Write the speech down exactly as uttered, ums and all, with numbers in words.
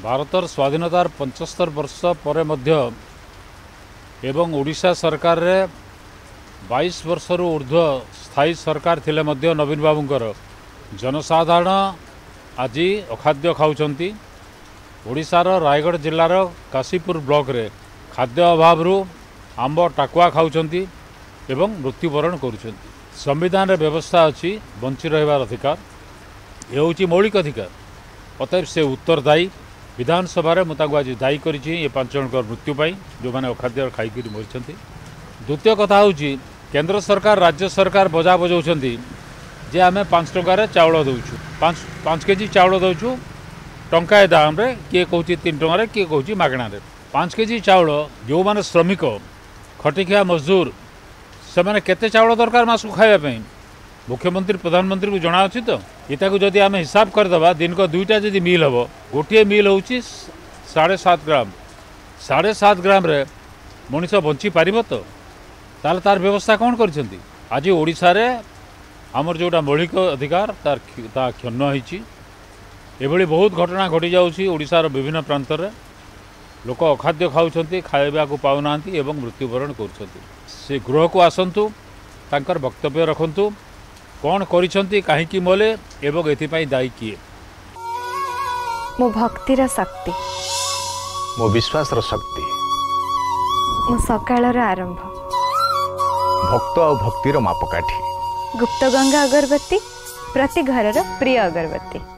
भारतर स्वाधीनतार पचहत्तर वर्ष पर मध्य एवं ओडिशा सरकार रे बाईस वर्ष रु ऊर्ध्व स्थायी सरकार थिले मध्य नवीन बाबूंकर जनसाधारण आज अखाद्य खाउछंती। ओडिशार रायगढ़ जिलार काशीपुर ब्लॉक रे खाद्य अभाव रु आंब टाकुआ खाउछंती एवं मृत्युवरण करुछंती। संविधान रे व्यवस्था अच्छी बंची रहिबार अधिकार, ये हूँ मौलिक अधिकार। अतएव से उत्तरदायी विधानसभा रे मुझे आज दायी करिछि ये पांच जन मृत्यु जो मैंने अखाद्य खाई मरी। द्वितीय कथा हूँ केंद्र सरकार राज्य सरकार बजा बजाउछंती जे आमे पांच टंकार चाउल दउछु, पांच पांच केजी चाउल दउछु टंकाए दाम रे, किए कहूँ तीन टंकार, किए कहूँ मागणा रे। पांच केजी चाउल जो माने श्रमिक खटिखिया मजदूर से माने केते चाउल दरकार मासु खाइबा पई मुख्यमंत्री प्रधानमंत्री को जना अच्छी। तो इटा को जदि आमे हिसाब करदबा दिन को दुईटा जदि मिल हम गोटे मिल हूँ साढ़े सात ग्राम साढ़े सात ग्राम रे मनीष बंची पारिब तो ताल तार व्यवस्था कौन करछंती। आज ओडिशा रे आमर जोटा मौलिक अधिकार तार ता क्षुण्ण होईची। एभली बहुत घटना घटी जाउची ओडिशार विभिन्न प्रांत रे लोक अखाद्य खाउछंती, खाइबा को पाउनांती एवं मृत्युवरण करुछंती। से गृह को आसंतु तांकर वक्तव्य रखंतु कौन करिछंती काहेकि मोले एवं एथिपाई दायी किए। मो भक्तिर शक्ति, मो विश्वास रो शक्ति, मो सकाळर आरंभ, भक्त और भक्तिर मापकाठी, गुप्त गंगा अगरबत्ती प्रति घरर प्रिय अगरबत्ती।